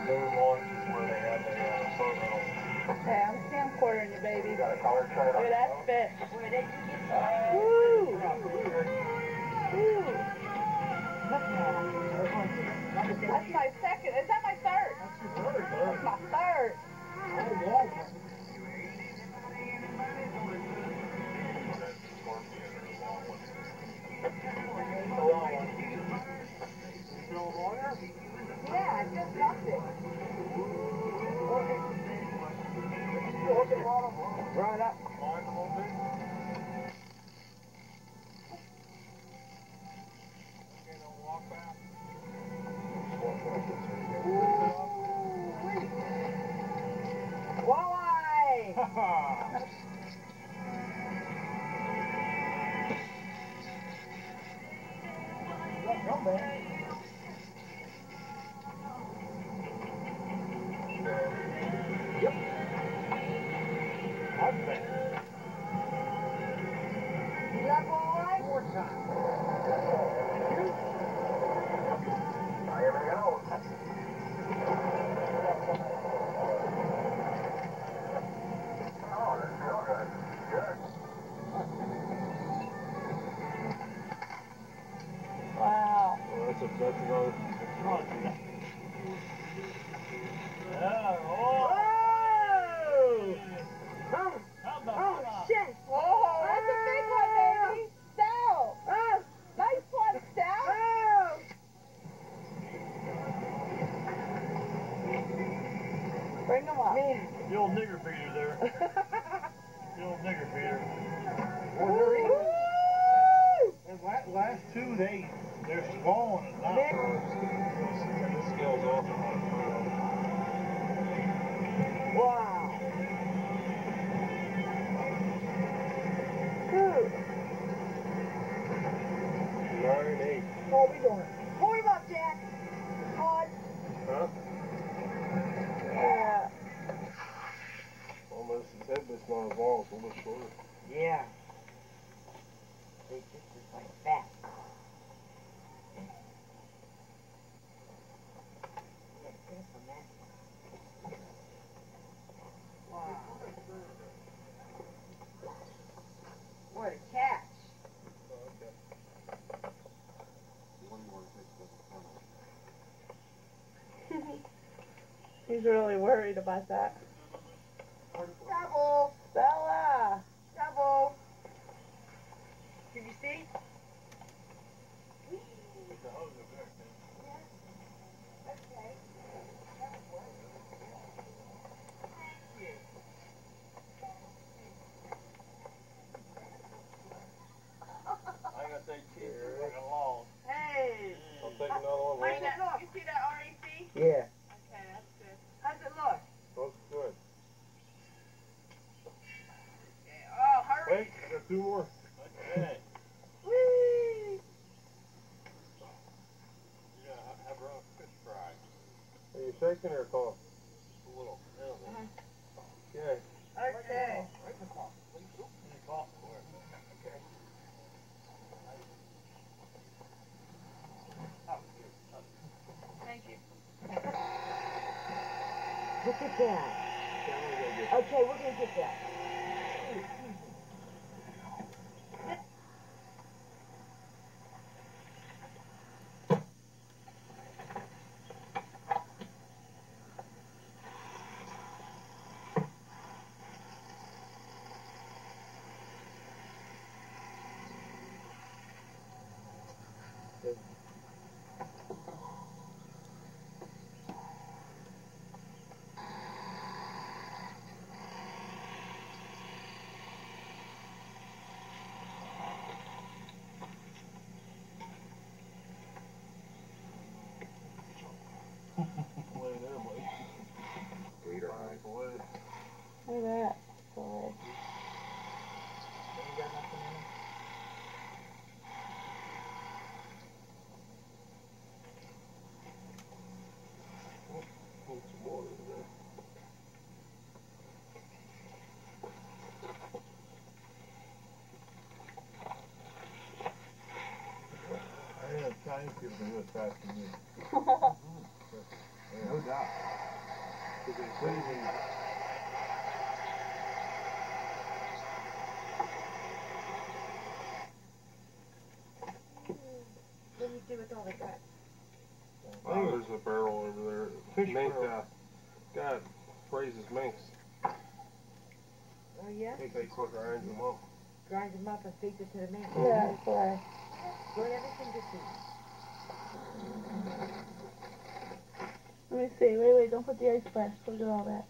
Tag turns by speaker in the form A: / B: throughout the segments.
A: Okay, I'm camcording you, baby. Look at that fish. Woo! Woo! That's my second. Is that my third? That's my third. Yeah, I just dropped it. Right up. Walleye! Come back. Yep. That's bad. You got walleye? More time. Here we go. Oh, that's real good. Good. Wow. Well, that's another. Yeah. Oh. Oh, shit. Oh, that's a big one, baby. Sal. Oh. Nice one, Sal. Oh. Bring them up.
B: The old nigger feeder there. The old nigger feeder. Last two, they're swollen and not. The scales off.
A: Wow. Good.
B: 9-8.
A: What are we doing? Pull him up, Jack. On.
B: Huh?
A: Yeah.
B: Almost his head, but it's not as long, it's a little shorter.
A: Yeah. They just like that. Wow. What a catch. He's really worried about that. Double! Bella! Double! Did you see? Okay.
B: I ain't gonna say cheers, like a long.
A: Hey!
B: I'll take another one.
A: How's it look? You see that REC?
C: Yeah.
A: Okay, that's good. How's it look?
B: Looks good.
A: Okay. Oh, hurry!
B: Wait, I got two more. Okay.
A: Whee!
B: You gotta have her own fish fry. Are you shaking or cough? Just a little. Okay.
A: Okay.
B: Right in the cough. In the cough. Okay.
A: Thank you.
C: Look at that. Okay, we're gonna get that. Look at that. Boy.
B: I didn't have Chinese people do it fast than me. No doubt. Because it's freezing.
C: What do you do with all the guts?
B: Oh, there's a barrel over there. Fish mink, God raises minks.
C: Oh, yeah?
B: I think they quit grinding them up.
C: Grind them up and feed it to the mink.
A: Yeah, boy.
C: Bring everything to feed.
A: Let me see. Wait, don't put the ice splash. Look at all that.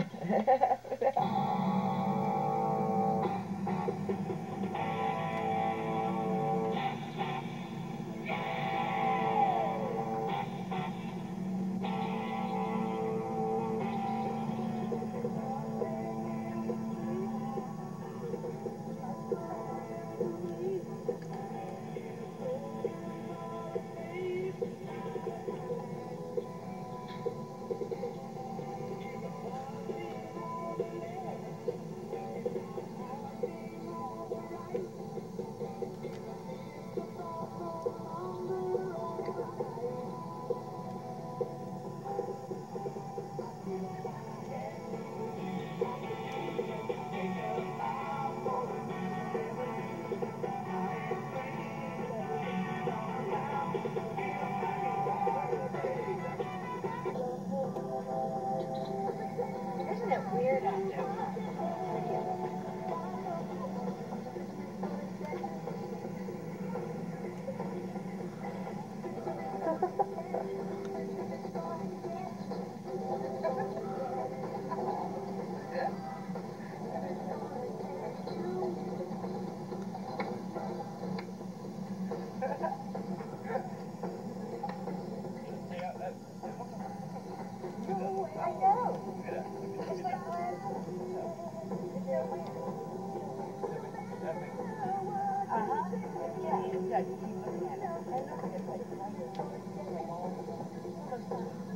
C: Isn't it weird out there? I know. It's like glass. It's so weird. Yeah, exactly. Keep looking at it. I look at it like